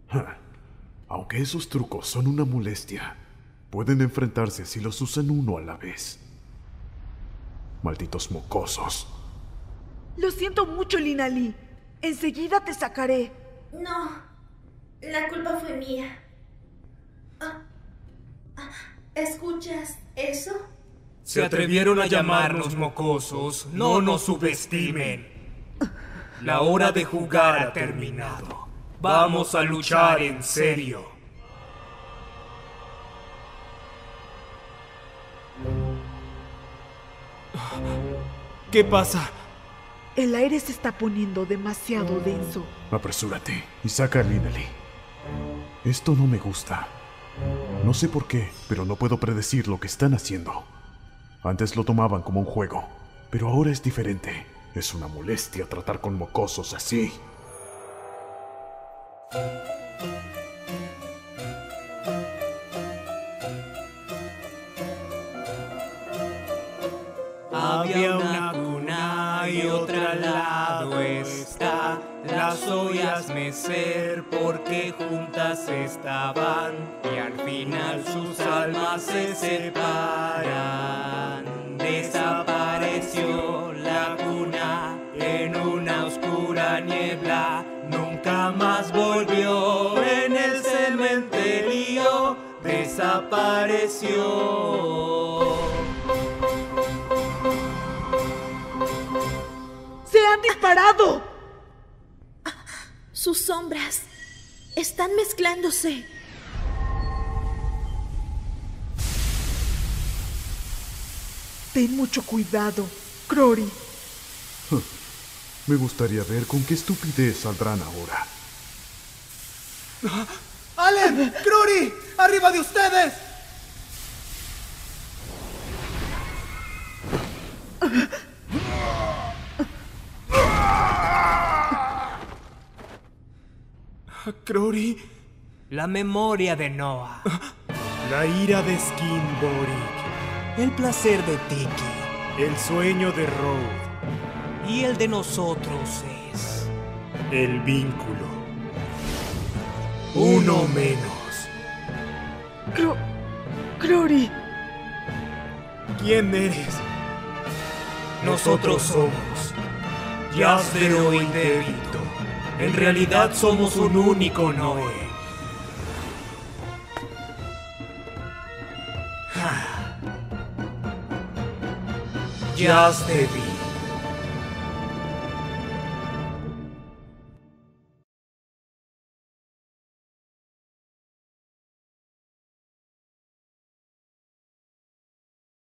Ja. Aunque esos trucos son una molestia, pueden enfrentarse si los usan uno a la vez. Malditos mocosos. Lo siento mucho, Lina Lee. Enseguida te sacaré. No, la culpa fue mía. ¿Escuchas eso? Se atrevieron a llamarnos mocosos. No nos subestimen. La hora de jugar ha terminado. Vamos a luchar en serio. ¿Qué pasa? El aire se está poniendo demasiado denso. Apresúrate y saca a Lina Lee. Esto no me gusta. No sé por qué, pero no puedo predecir lo que están haciendo. Antes lo tomaban como un juego, pero ahora es diferente. Es una molestia tratar con mocosos así. Había una cuna y otra al lado está. Las oías mecer porque juntas estaban y al final sus almas se separan. Desapareció la cuna en una oscura niebla. Nunca más volvió en el cementerio. Desapareció. ¡Se han disparado! Sus sombras están mezclándose. Ten mucho cuidado, Crori. Me gustaría ver con qué estupidez saldrán ahora. ¡Allen! ¡Crori! ¡Arriba de ustedes! Crori. La memoria de Noah. La ira de Skin Boric. El placer de Tiki. El sueño de Road. Y el de nosotros es... el vínculo. Uno menos. Crori. ¿Quién eres? Nosotros somos Jasdero y Débito. En realidad somos un único Noé. Jasdero.